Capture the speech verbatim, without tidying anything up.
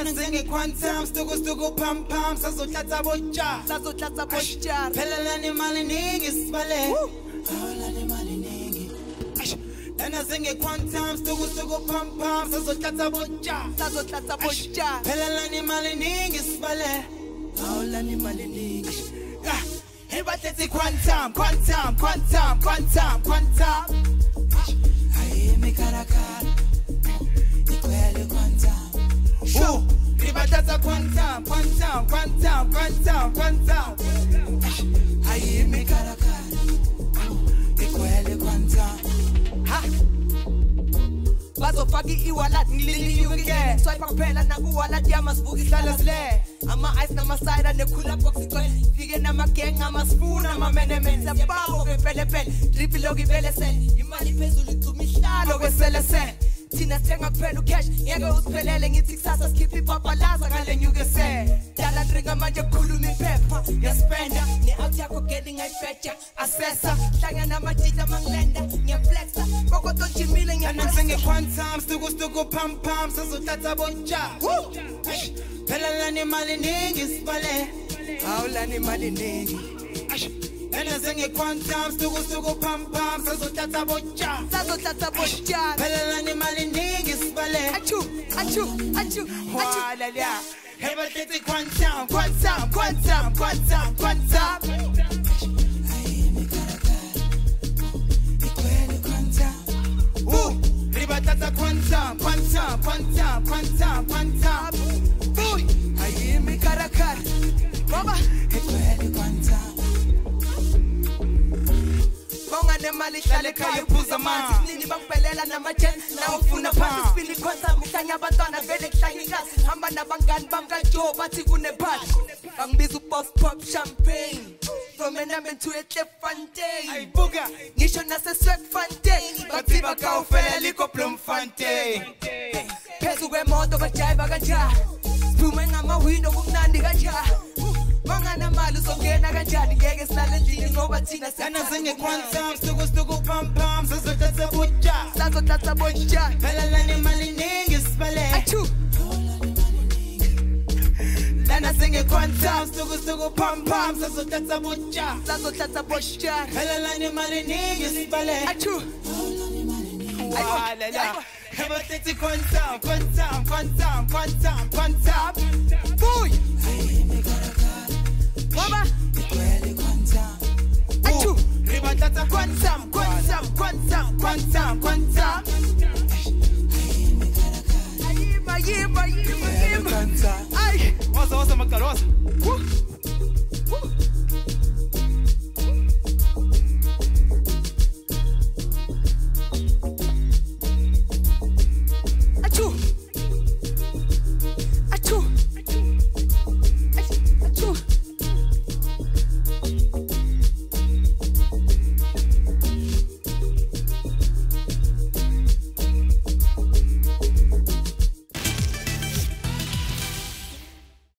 Sing it quantum, stugu stugu pam pam, sazo tata bocha, sazo tata bocha. Pelelani maliningi spale, Pelelani maliningi. Then sing it quantum, stugu stugu pam pam, sazo tata bocha, sazo tata bocha. Pelelani maliningi spale, Pelelani maliningi. Hey, but it's quantum, quantum, quantum, quantum, quantum. Aye, me karakara, ikwele quantum. Ooh, ribatata quantum, quantum, quantum, quantum, quantum. Aye, me karakara, ikwele quantum. Ha. Bazo fagi iwalat nilili yuge. Swipe akupela na kuwalat yamas bugi salas le. Ama ice na masayra ne kula boxi kwe. Fige na makeng ama spoon ama mene mene. Sa babo ke pele pele. Dripi logi bele sen. Imali pezuli tumishalo ke sele sen. Tina tenga pelu cash. Yenge uspelele ngithi kusasa skippi papalaza ngale nyuke se. Dala dringa manje kulu mi pepa. Ya spenda. Ni out yako getting I fetcha. Assessa. Hlanga na majita manglenda. Nya flexa. Koko to chimile nya flexa. Sing it quantum. Stugu stugu pam pam. Sazo tata bocha. Woo! Pelelani maliningi spale, Pelelani maliningi. And I sing it quantum, stugu stugu pam pam, sazo tata bocha, sazo tata bocha. Pelelani maliningi spale. Achu, achu, achu, achu. Hey, but it's quantum, quantum, quantum, quantum, quantum. Aye, me karakara, ikwele quantum. Ooh, ribatata quantum, quantum, quantum, quantum, quantum. Aye, me karakara, Baba, ikwele quantum. Bonga ne mali shale kayo puza mati. Nini bang pelela na majen. Na ufuna pati spili quantum. Mutanya batana vele kshani kasi. Hamba na bangan banga jo bati kune bati. Bang bizu puff pop champagne. From an amen to a left fante. Ay buga. Nisho na se swag fante. Bati baka ufele liko plum fante. Pesu we moto kachai bagaja. Spumenga mawino kumnandi gaja. Mangana malu songena kanjani ngeke silale endlini ngoba thina sana senge quantum stugu stugu pam pam sazo tata bocha sazo tata bocha Pelelani maliningi spale achu Lana senge quantum stugu stugu pam pam sazo tata bocha sazo tata bocha Pelelani maliningi spale achu Wala la Hebateti quantum quantum quantum quantum quantum boy Mama, achu, ribatata quantum, quantum, quantum, quantum, quantum. Ayima, yima, yima, yima. Ay, wasa wasa makarosa.